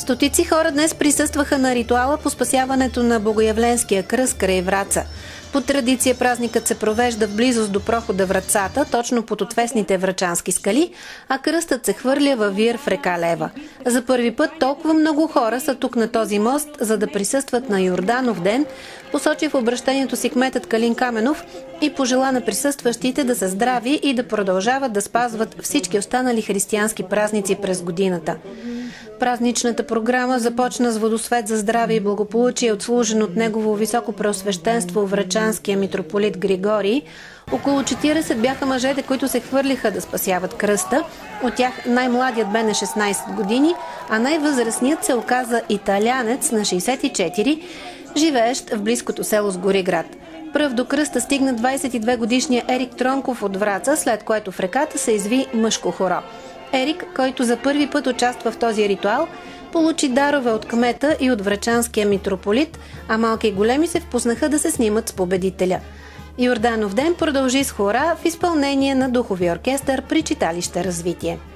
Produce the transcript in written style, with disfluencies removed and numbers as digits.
Стотици хора днес присъстваха на ритуала по спасяването на Богоявленския кръст край Враца. По традиция празникът се провежда в близост до прохода Врацата, точно под отвесните врачански скали, а кръстът се хвърля във вир в река Лева. За първи път толкова много хора са тук на този мост, за да присъстват на Йорданов ден, посочи в обращението си кметът Калин Каменов и пожела на присъстващите да са здрави и да продължават да спазват всички останали християнски празници през годината. Празничната програма започна с водосвет за здраве и благополучие, отслужен от негово високопреосвещенство врачанския митрополит Григорий. Около 40 бяха мъжете, които се хвърлиха да спасяват кръста. От тях най-младият бе на 16 години, а най-възрастният се оказа италянец на 64, живеещ в близкото село Сгориград. Пръв до кръста стигна 22-годишния Ерик Тронков от Враца, след което в реката се изви мъжко хоро. Ерик, който за първи път участва в този ритуал, получи дарове от кмета и от врачанския митрополит, а малки и големи се впуснаха да се снимат с победителя. Йорданов ден продължи с хора в изпълнение на духовия оркестър при читалище Развитие.